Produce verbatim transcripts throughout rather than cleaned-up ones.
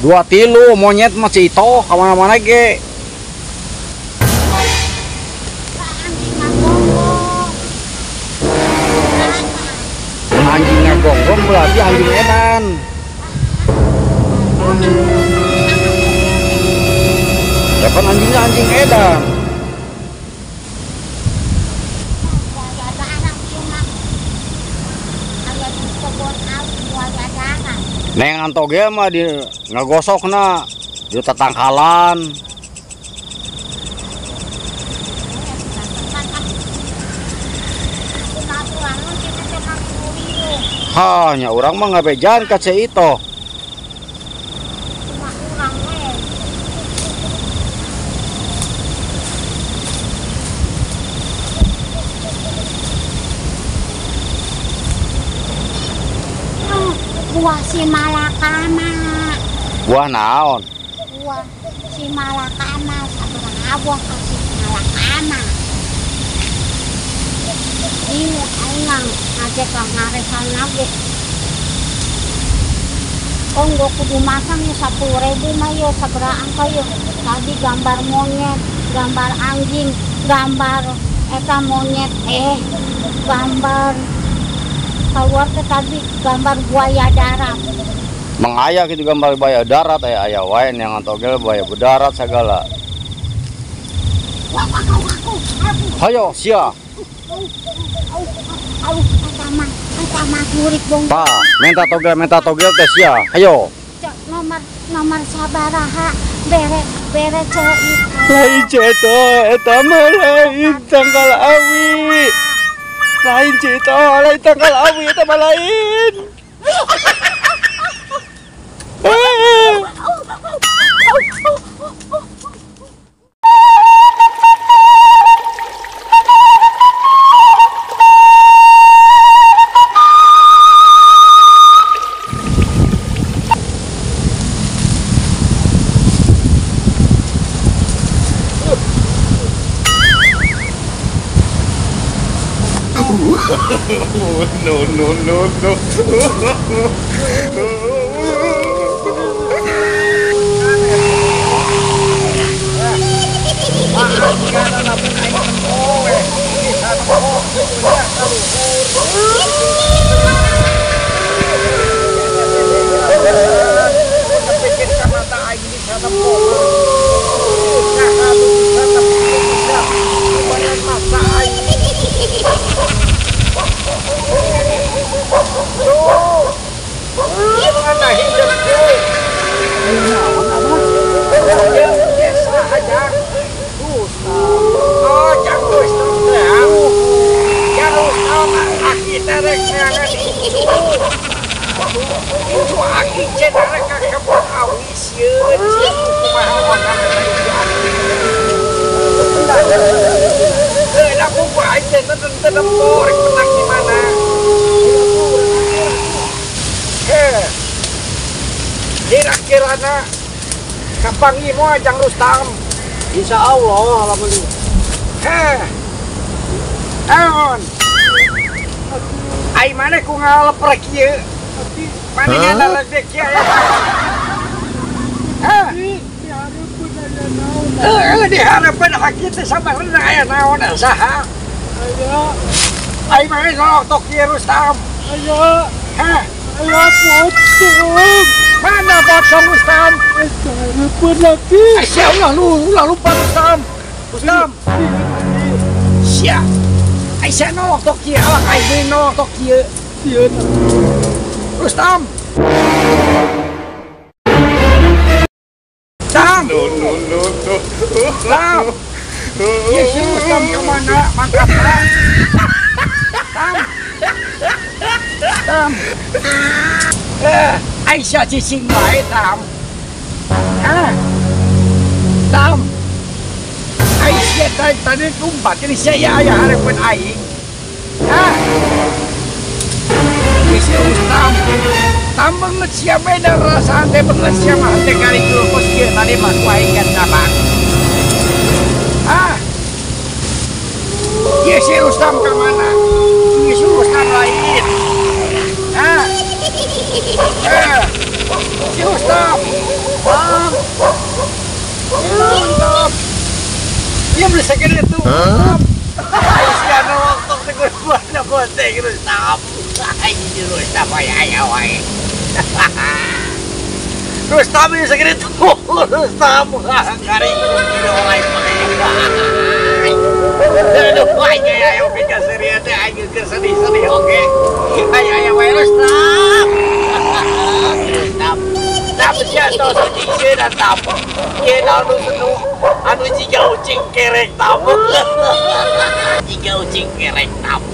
Dua tilu monyet masih itu kemana-mana ge. Anjingnya gonggong berarti anjing edan. Ya kan anjingnya anjing edan. Neng antoge mah di ngagosokna di tatangkalan. Hanya orang mah ngabejan ka ce itu. Buah si malakama. Buah naon? Buah si malakama sabaraha buah kasih malakama. Ini aing ngajak ka ngaresan nage. Onggo kudu masang ya sepuluh ribu mah ya sabaraha angka ya. Tadi gambar monyet, gambar anjing, gambar eta monyet eh gambar keluar ke tadi gambar buaya darat. Mengaya gitu gambar buaya darat aya aya wae yang antogel buaya berdarat segala. Hayo sia. Pa, minta togel minta togel teh sia. Hayo. Nomor nomor sabaraha bere bere ceuit. Lain ceto eta mah lain tanggal awi. Lain ceto lain tanggal awi eta mah lain. No, no, no, no. Kira-kira kapangi mo Jang Rustam. Insya Allah alhamdulillah. Heh. Aon. Ai mana ku ngaleprek kieu. Mana ngaleprek kieu ya. Heh. Eh, diharapkan haki teh sabarna aya naon saha? Ayo. Ai mana nolong tok kieu Rustam. Ayo. Heh. Ayo potong. Mana potong Rustam? Telepon lagi. Asya Allah lu ulah lupa Rustam. Rustam. Sia. Aisyah nolong tok kieu, awak ai deui nolong tok kieu. Sieun. Rustam. Rustam. No no no no. Rustam. Ya si Rustam ke mana? Mangkat lah. Rustam. Rustam. Eh, Aisyah cicing bae Tam. Ah. Tam. Aisyah tadi tadi tumpat ini saya ayah harapan aing. Ah. Si Rustam. Tam banget siapa beda rasa ante banget siapa ante kali kulkus kieu tadi mah ku aing kan sabang. Ah. Ya si Rustam ke mana? Ya si Rustam lain. Ah. Eh. Si Rustam. Dia beli second itu. Ay, siya na waktu siguro na konti Rustam. Ay, hindi Rustam ay ayaw ay. Rustam yung second itu. Rustam, garing ko kinaway pa kayo. Aduh, ay, ay, ayaw ka seriya na. Ay, kesedih-sedih, oke. Ay, ayaw ay Rustam. Rustam. Tapos siya to sa tingin ang tapo. Yan ano sunu, ano jika ucing kerek tapo. Jika ucing kerek tapo.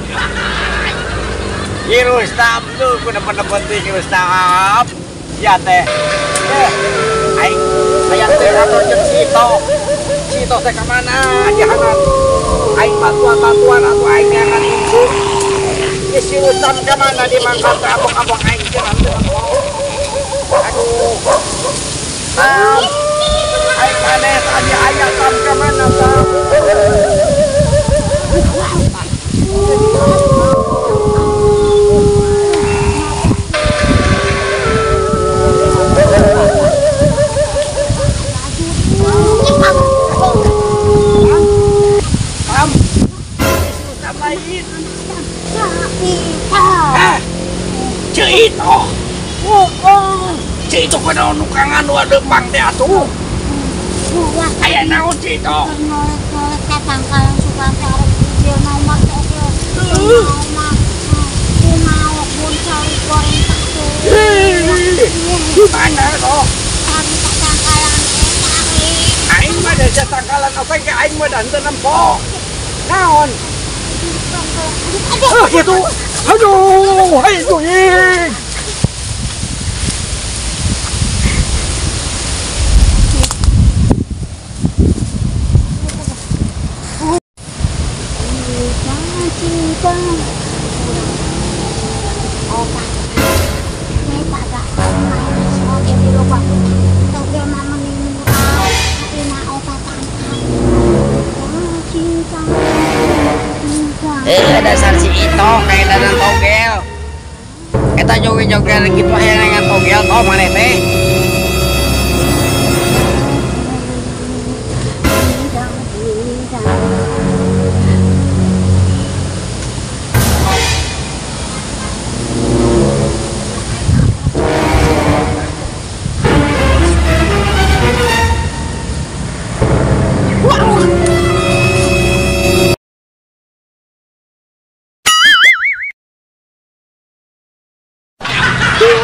Ye Rustam tuh, ku dapat penting Rustam. Ya teh. Eh, ay, ayat teh atau jeung Sito. Sito teh ke mana? Jahanan. Ay bantuan-bantuan atau ay jangan itu. Ye si Rustam ke mana di mangkat abang-abang aing jangan. Aduh, Tam, ay mana tadi ayah Tam ke mana Tam? Tam, Tam lain. Eh, Cito. Cito ka daw nukangan wa depang teh atuh. Aya naon Cito? Ngolek-ngolek katangkalan suka sarek dia mau make oke. Mau mah. Ku mau bun cari goreng satu. Di mana toh? Tadi katangkalan eta Aing mah da tangkalan apa ke aing mah dan teu nempo. Naon? Ah gitu. Aduh, hai kuing. Cinta obat ini pada oke dulu pak oke mama murah tapi na obatan cinta cinta Eh dasar si Ito kayak dadan togel. Eta joget-joget gitu aya dengan togel toh maneh teh.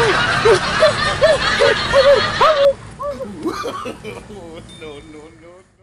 No, no, no.